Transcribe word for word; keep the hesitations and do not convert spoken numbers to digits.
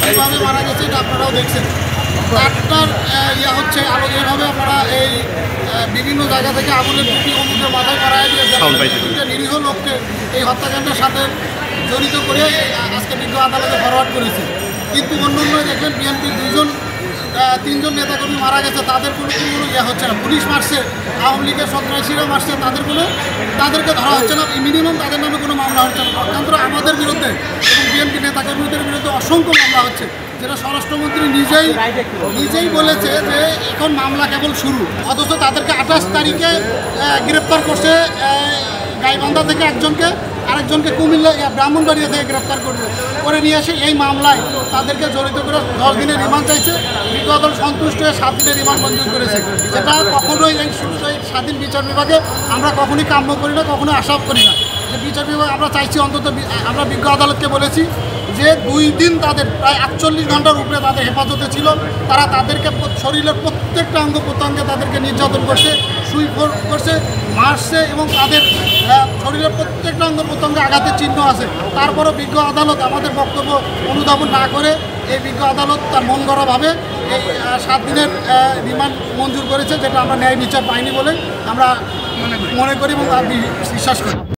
কীভাবে মারা গেছে এটা আপনারাও দেখছেন। তারটার ইয়া হচ্ছে আরও যেভাবে আপনারা এই বিভিন্ন জায়গা থেকে আগুনের টুপি অমুকের মাথায় করায় দিয়ে দুইটা নিরীহ লোককে এই হত্যাকাণ্ডের সাথে জড়িত করে আজকে বিজ্ঞ আদালতে ফরওয়ার্ড করেছে। কিন্তু অন্য অন্য দেখবেন বিএনপির দুইজন তিনজন নেতাকর্মী মারা গেছে, তাদের কোনো কোনো ইয়ে হচ্ছে না। পুলিশ মারছে, আওয়ামী লীগের সন্ত্রাসীরা মারছে, তাদের কোনো তাদেরকে ধরা হচ্ছে না, মিনিমাম তাদের নামে কোনো মামলা হচ্ছে না। অত্যন্ত আমাদের বিরুদ্ধে এবং বিএনপি নেতাকর্মীদের বিরুদ্ধে অসংখ্য মামলা হচ্ছে, যেটা স্বরাষ্ট্রমন্ত্রী নিজেই নিজেই বলেছে যে এখন মামলা কেবল শুরু। অথচ তাদেরকে আঠাশ তারিখে গ্রেপ্তার করছে গাইবান্ধা থেকে একজনকে, আরেকজনকে কুমিল্লা ব্রাহ্মণবাড়িয়া থেকে গ্রেপ্তার করবে করে নিয়ে এসে এই মামলায় তাদেরকে জড়িত করে দশ দিনের রিমান্ড চাইছে। বিজ্ঞ আদালত সন্তুষ্ট হয়ে সাত দিনের রিমান্ড মঞ্জুর করেছে। যেটা কখনোই এই স্বাধীন বিচার বিভাগে আমরা কখনোই কাম্য করি না, কখনোই আশাও করি না যে বিচার বিভাগ আমরা চাইছি। অন্তত আমরা বিজ্ঞ আদালতকে বলেছি যে দুই দিন তাদের প্রায় আটচল্লিশ ঘন্টার উপরে তাদের হেফাজতে ছিল। তারা তাদেরকে শরীরের প্রত্যেকটা অঙ্গ প্রত্যঙ্গে তাদেরকে নির্যাতন করছে, সুই করছে, মারছে এবং তাদের শরীরের প্রত্যেকটা অঙ্গ প্রত্যঙ্গে আঘাতের চিহ্ন আছে। তারপরও বিজ্ঞ আদালত আমাদের বক্তব্য অনুধাবন না করে এই বিজ্ঞ আদালত তার মন গড়াভাবে এই সাত দিনের রিমান্ড মঞ্জুর করেছে, যেটা আমরা ন্যায় বিচার পাইনি বলে আমরা মনে করি এবং বিশ্বাস করি।